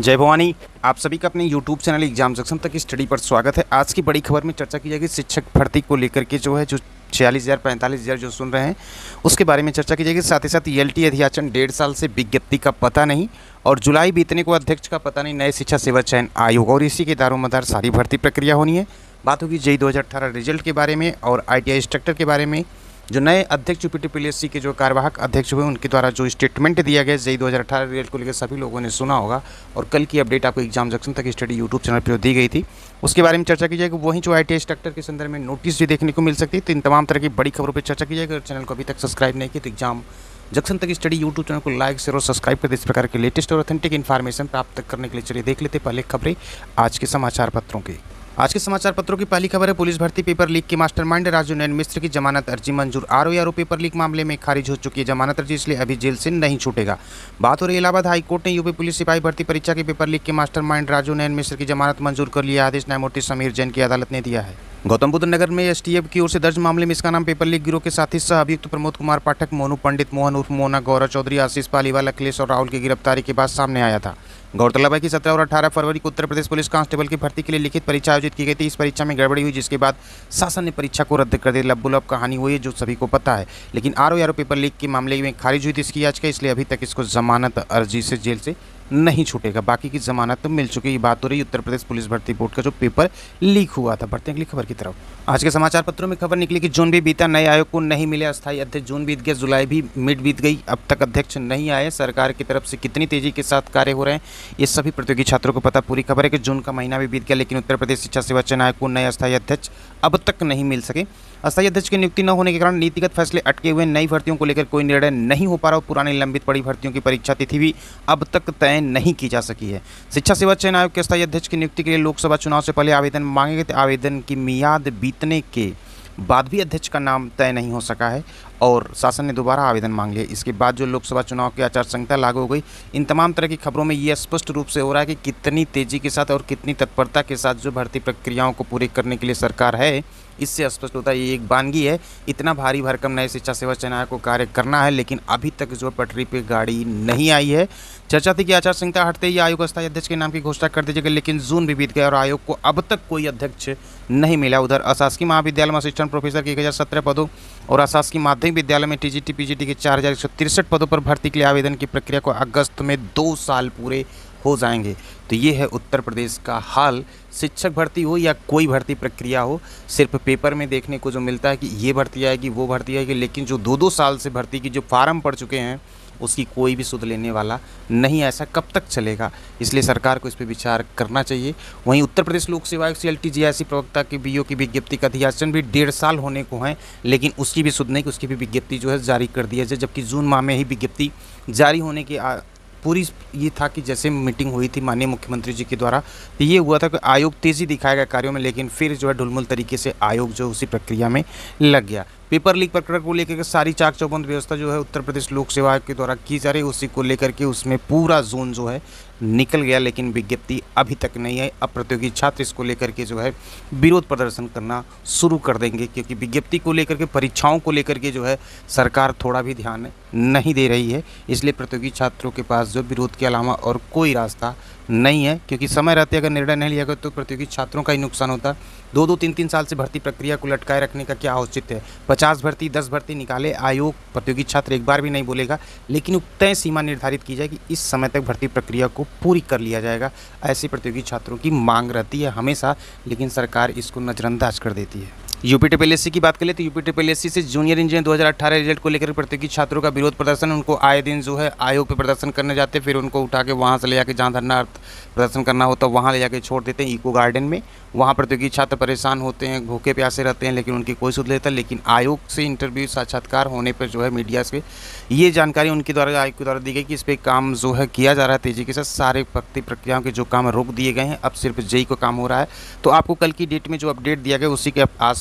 जय भवानी। आप सभी का अपने YouTube चैनल एग्जाम जंक्शन तक स्टडी पर स्वागत है। आज की बड़ी खबर में चर्चा की जाएगी शिक्षक भर्ती को लेकर के जो 46,000 45,000 जो सुन रहे हैं उसके बारे में चर्चा की जाएगी। साथ ही साथ ELT अध्याचन 1.5 साल से विज्ञप्ति का पता नहीं और जुलाई बीतने को अध्यक्ष का पता नहीं, नए शिक्षा सेवा चयन आयोग और इसी के दारोमदार सारी भर्ती प्रक्रिया होनी है। बात होगी JEE 2018 रिजल्ट के बारे में और ITI इंस्ट्रक्टर के बारे में। जो नए अध्यक्ष UPTPLSC के जो कार्यवाहक अध्यक्ष हुए उनके द्वारा जो स्टेटमेंट दिया गया JEE 2018 रिजल्ट को लेकर सभी लोगों ने सुना होगा और कल की अपडेट आपको एग्जाम जंक्शन तक स्टडी यूट्यूब चैनल पर दी गई थी, उसके बारे में चर्चा की जाएगी। वहीं जो ITI इंस्ट्रक्टर के संदर्भ में नोटिस भी देखने को मिल सकती है। तो इन तमाम तरह की बड़ी खबरों पर चर्चा की जाएगी। अगर चैनल को अभी तक सब्सक्राइब नहीं किया तो एग्जाम जंक्शन तक स्टडी यूट्यूब चैनल को लाइक शेयर और सब्सक्राइब कर इस प्रकार के लेटेस्ट और ऑथेंटिक इन्फॉर्मेशन प्राप्त करने के लिए चलिए देख लेते पहले खबरें आज के समाचार पत्रों की। आज के समाचार पत्रों की पहली खबर है, पुलिस भर्ती पेपर लीक के मास्टरमाइंड राजू नयन मिश्र की जमानत अर्जी मंजूर। आरोप पेपर लीक मामले में खारिज हो चुकी है जमानत अर्जी, इसलिए अभी जेल से नहीं छूटेगा। बात हो रही है इलाहाबाद हाईकोर्ट ने यूपी पुलिस सिपाही भर्ती परीक्षा के पेपर लीक के मास्टरमाइंड राजू नयन मिश्र की जमानत मंजूर कर लिया। आदेश न्यायमूर्ति समीर जैन की अदालत ने दिया है। गौतम बुद्ध नगर में STF की ओर से दर्ज मामले में इसका नाम पेपर लीक गिरोह के साथी सह अभियुक्त प्रमोद कुमार पाठक, मोनू पंडित, मोहन उर्फ मोना, गौरव चौधरी, आशीष पालीवाल, अखिलेश और राहुल की गिरफ्तारी के बाद सामने आया था। गौरतलब है कि 17 और 18 फरवरी को उत्तर प्रदेश पुलिस कांस्टेबल की भर्ती के लिए लिखित परीक्षा आयोजित की गई थी। इस परीक्षा में गड़बड़ी हुई जिसके बाद शासन ने परीक्षा को रद्द कर दिया। लब्बुलब कहानी हुई है जो सभी को पता है, लेकिन आरोप पेपर लीक के मामले में खारिज हुई थी इसकी याचिका, इसलिए अभी तक इसको जमानत अर्जी से जेल से नहीं छूटेगा। बाकी की जमानत तो मिल चुकी है। बात हो रही है उत्तर प्रदेश पुलिस भर्ती बोर्ड का जो पेपर लीक हुआ था। बढ़ते हैं अगली खबर की तरफ। आज के समाचार पत्रों में खबर निकली कि जून भी बीता, नए आयोग को नहीं मिले अस्थायी अध्यक्ष। जून बीत गया, जुलाई भी मिड बीत गई, अब तक अध्यक्ष नहीं आए। सरकार की तरफ से कितनी तेजी के साथ कार्य हो रहे हैं ये सभी प्रतियोगी छात्रों को पता। पूरी खबर है कि जून का महीना भी बीत गया लेकिन उत्तर प्रदेश शिक्षा सेवा चयन आयोग को नए अस्थायी अध्यक्ष अब तक नहीं मिल सके। अस्थायी अध्यक्ष की नियुक्ति न होने के कारण नीतिगत फैसले अटके हुए, नई भर्तियों को लेकर कोई निर्णय नहीं हो पा रहा और पुरानी लंबित पड़ी भर्तियों की परीक्षा तिथि भी अब तक तय नहीं की जा सकी है। शिक्षा सेवा चयन आयोग के अस्थायी अध्यक्ष की नियुक्ति के लिए लोकसभा चुनाव से पहले आवेदन मांगे गए थे। आवेदन की मियाद बीतने के बाद भी अध्यक्ष का नाम तय नहीं हो सका है और शासन ने दोबारा आवेदन मांग लिया। इसके बाद जो लोकसभा चुनाव की आचार संहिता लागू हो गई, इन तमाम तरह की खबरों में ये स्पष्ट रूप से हो रहा है कि कितनी तेजी के साथ और कितनी तत्परता के साथ जो भर्ती प्रक्रियाओं को पूरी करने के लिए सरकार है, इससे स्पष्ट होता है ये एक वानगी है। इतना भारी भरकम नए शिक्षा सेवा चयन आयोग को कार्य करना है लेकिन अभी तक जो पटरी पे गाड़ी नहीं आई है। चर्चा थी कि आचार संहिता हटते ही आयोग अस्थायी अध्यक्ष के नाम की घोषणा कर दी जाएगी, लेकिन जून भी बीत गया और आयोग को अब तक कोई अध्यक्ष नहीं मिला। उधर अशासकीय महाविद्यालय में असिस्टेंट प्रोफेसर के 1017 पदों और अशासकीय माध्यमिक विद्यालय में TGT PGT के 4163 पदों पर भर्ती के लिए आवेदन की प्रक्रिया को अगस्त में 2 साल पूरे हो जाएंगे। तो ये है उत्तर प्रदेश का हाल। शिक्षक भर्ती हो या कोई भर्ती प्रक्रिया हो, सिर्फ पेपर में देखने को जो मिलता है कि ये भर्ती आएगी वो भर्ती आएगी, लेकिन जो 2-2 साल से भर्ती की जो फार्म पड़ चुके हैं उसकी कोई भी सुध लेने वाला नहीं। ऐसा कब तक चलेगा? इसलिए सरकार को इस पर विचार करना चाहिए। वहीं उत्तर प्रदेश लोक सेवा आयोग CLT JIC प्रवक्ता की BO की विज्ञप्ति का अध्याचन भी 1.5 साल होने को है, लेकिन उसकी भी सुध नहीं, उसकी भी विज्ञप्ति जो है जारी कर दिया जाए। जबकि जून माह में ही विज्ञप्ति जारी होने के पूरी ये था कि जैसे मीटिंग हुई थी माननीय मुख्यमंत्री जी के द्वारा, तो ये हुआ था कि आयोग तेज़ी दिखाएगा कार्यों में, लेकिन फिर जो है ढुलमुल तरीके से आयोग जो उसी प्रक्रिया में लग गया। पेपर लीक प्रकरण को लेकर सारी चाक चौबंद व्यवस्था जो है उत्तर प्रदेश लोक सेवा आयोग के द्वारा की जा रही है, उसी को लेकर के उसमें पूरा जोन जो है निकल गया, लेकिन विज्ञप्ति अभी तक नहीं है। अब प्रतियोगी छात्र इसको लेकर के जो है विरोध प्रदर्शन करना शुरू कर देंगे, क्योंकि विज्ञप्ति को लेकर के, परीक्षाओं को लेकर के जो है सरकार थोड़ा भी ध्यान नहीं दे रही है। इसलिए प्रतियोगी छात्रों के पास जो विरोध के अलावा और कोई रास्ता नहीं है, क्योंकि समय रहते अगर निर्णय नहीं लिया गया तो प्रतियोगी छात्रों का ही नुकसान होता। 2-2, 3-3 साल से भर्ती प्रक्रिया को लटकाए रखने का क्या औचित्य है? 50 भर्ती, 10 भर्ती निकाले आयोग, प्रतियोगी छात्र एक बार भी नहीं बोलेगा, लेकिन तय सीमा निर्धारित की जाए कि इस समय तक भर्ती प्रक्रिया को पूरी कर लिया जाएगा। ऐसी प्रतियोगी छात्रों की मांग रहती है हमेशा, लेकिन सरकार इसको नज़रअंदाज कर देती है। UPTPLSC की बात करें तो UPTPLSC से जूनियर इंजीनियर 2018 रिजल्ट को लेकर प्रतियोगी छात्रों का विरोध प्रदर्शन। उनको आए दिन जो है आयोग पे प्रदर्शन करने जाते, फिर उनको उठा के वहाँ से ले जाके जहाँ धरना प्रदर्शन करना होता है वहाँ ले जाके छोड़ देते हैं इको गार्डन में। वहाँ प्रतियोगी छात्र परेशान होते हैं, भूखे प्यासे रहते हैं, लेकिन उनकी कोई सुध लेता। लेकिन आयोग से इंटरव्यू साक्षात्कार होने पर जो है मीडिया से ये जानकारी उनके द्वारा, आयोग के द्वारा दी गई कि इस पर काम जो है किया जा रहा है तेज़ी के साथ। सारे भर्ती प्रक्रियाओं के जो काम रोक दिए गए हैं, अब सिर्फ JEE को काम हो रहा है। तो आपको कल की डेट में जो अपडेट दिया गया उसी के आसपास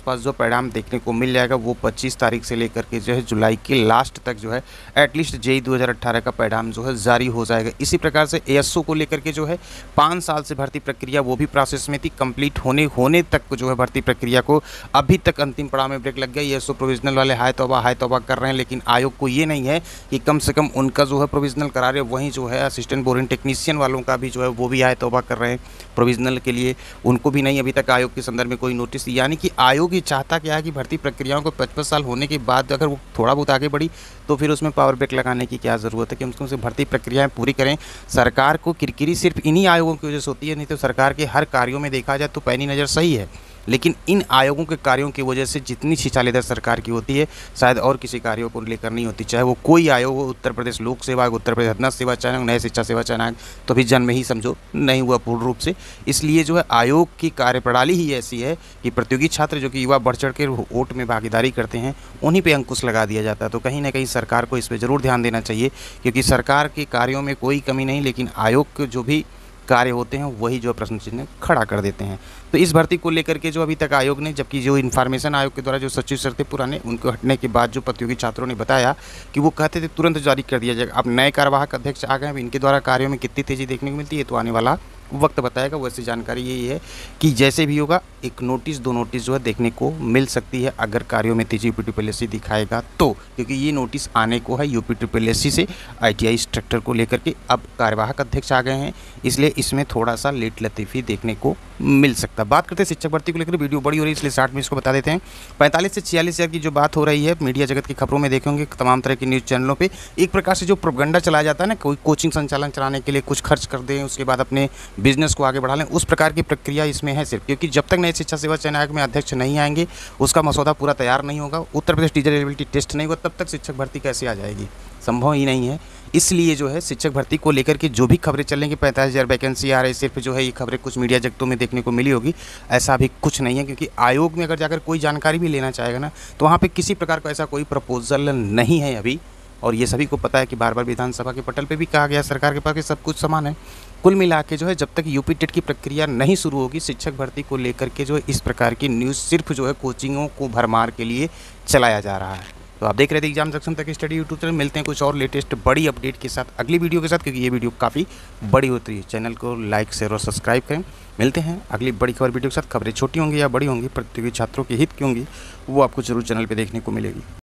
आसपास जो परिणाम देखने को मिल जाएगा वो 25 तारीख से लेकर के जो है जुलाई के लास्ट तक जो है एटलीस्ट जेईई 2018 का परिणाम जो है जारी हो जाएगा। इसी प्रकार से एएसओ को लेकर के जो है 5 साल से भर्ती प्रक्रिया वो भी प्रोसेस में थी, कंप्लीट होने तक जो है भर्ती प्रक्रिया को अभी तक अंतिम पड़ाव में ब्रेक लग गया। एएसओ प्रोविजनल वाले हाय तौबा कर रहे हैं, लेकिन आयोग को ये नहीं है कि कम से कम उनका जो है प्रोविजनल करा रहे, वहीं जो है असिस्टेंट बोरिंग टेक्नीशियन वालों का भी जो है वो भी हाय तौबा कर रहे हैं प्रोविजनल के लिए, उनको भी नहीं अभी तक आयोग के संदर्भ में कोई नोटिस। यानी कि आयोग ये चाहता क्या है कि भर्ती प्रक्रियाओं को 55 साल होने के बाद अगर वो थोड़ा बहुत आगे बढ़ी तो फिर उसमें पावर ब्रेक लगाने की क्या ज़रूरत है कि उनसे भर्ती प्रक्रियाएं पूरी करें। सरकार को किरकिरी सिर्फ इन्हीं आयोगों की वजह से होती है, नहीं तो सरकार के हर कार्यों में देखा जाए तो पैनी नज़र सही है, लेकिन इन आयोगों के कार्यों की वजह से जितनी छिछालेदर सरकार की होती है शायद और किसी कार्यों को लेकर नहीं होती। चाहे वो कोई आयोग हो, उत्तर प्रदेश लोक सेवा आयोग, उत्तर प्रदेश अधीनस्थ सेवा चयन आयोग, नए शिक्षा सेवा चयन आयोग, तो भी जन्म ही समझो नहीं हुआ पूर्ण रूप से। इसलिए जो है आयोग की कार्यप्रणाली ही ऐसी है कि प्रतियोगी छात्र जो कि युवा बढ़ चढ़ के वोट में भागीदारी करते हैं उन्हीं पर अंकुश लगा दिया जाता है। तो कहीं ना कहीं सरकार को इस पर ज़रूर ध्यान देना चाहिए, क्योंकि सरकार के कार्यों में कोई कमी नहीं, लेकिन आयोग के जो भी कार्य होते हैं वही जो प्रश्न चिन्ह खड़ा कर देते हैं। तो इस भर्ती को लेकर के जो अभी तक आयोग ने, जबकि जो इन्फॉर्मेशन आयोग के द्वारा जो सचिव सर थे पुराने, उनको हटने के बाद जो प्रतियोगी छात्रों ने बताया कि वो कहते थे तुरंत जारी कर दिया जाएगा। अब नए कार्यवाहक अध्यक्ष आ गए हैं, इनके द्वारा कार्यों में कितनी तेज़ी देखने को मिलती है तो आने वाला वक्त बताएगा। वैसे जानकारी यही है कि जैसे भी होगा एक नोटिस 2 नोटिस जो है देखने को मिल सकती है अगर कार्यों में तेजी यूपीट्रिपलएससी दिखाएगा तो, क्योंकि ये नोटिस आने को है यूपीट्रिपलएससी से आईटीआई स्ट्रक्चर को लेकर के। अब कार्यवाहक अध्यक्ष आ गए हैं, इसलिए इसमें थोड़ा सा लेट लतीफ़ी देखने को मिल सकता है। बात करते हैं शिक्षक भर्ती को लेकर, वीडियो बड़ी हो रही है इसलिए 60 में इसको बता देते हैं। 45 से 46 हज़ार की जो बात हो रही है मीडिया जगत की खबरों में देखेंगे, तमाम तरह की न्यूज़ चैनलों पे एक प्रकार से जो प्रोपेगेंडा चलाया जाता है ना, कोई कोचिंग संचालन चलाने के लिए कुछ खर्च कर दें, उसके बाद अपने बिजनेस को आगे बढ़ा लें, उस प्रकार की प्रक्रिया इसमें है सिर्फ। क्योंकि जब तक नए शिक्षा सेवा चयन आयोग में अध्यक्ष नहीं आएंगे, उसका मसौदा पूरा तैयार नहीं होगा, Uttar Pradesh teacher eligibility test नहीं होगा, तब तक शिक्षक भर्ती कैसे आ जाएगी, संभव ही नहीं है। इसलिए जो है शिक्षक भर्ती को लेकर के जो भी खबरें चल रही कि 45,000 वैकेंसी आ रही, सिर्फ जो है ये खबरें कुछ मीडिया जगतों में देखने को मिली होगी, ऐसा भी कुछ नहीं है। क्योंकि आयोग में अगर जाकर कोई जानकारी भी लेना चाहेगा ना, तो वहाँ पे किसी प्रकार का ऐसा कोई प्रपोजल नहीं है अभी, और ये सभी को पता है कि बार बार विधानसभा के पटल पे भी कहा गया सरकार के पास कि सब कुछ समान है। कुल मिला के जो है जब तक यूपी टेट की प्रक्रिया नहीं शुरू होगी, शिक्षक भर्ती को लेकर के जो है इस प्रकार की न्यूज़ सिर्फ जो है कोचिंगों को भरमार के लिए चलाया जा रहा है। तो आप देख रहे थे एग्जाम सक्षम तक स्टडी यूट्यूब चैनल। मिलते हैं कुछ और लेटेस्ट बड़ी अपडेट के साथ अगली वीडियो के साथ, क्योंकि ये वीडियो काफ़ी बड़ी होती है। चैनल को लाइक शेयर और सब्सक्राइब करें। मिलते हैं अगली बड़ी खबर वीडियो के साथ। खबरें छोटी होंगी या बड़ी होंगी, प्रतियोगी छात्रों के हित की होंगी, वो आपको जरूर चैनल पर देखने को मिलेगी।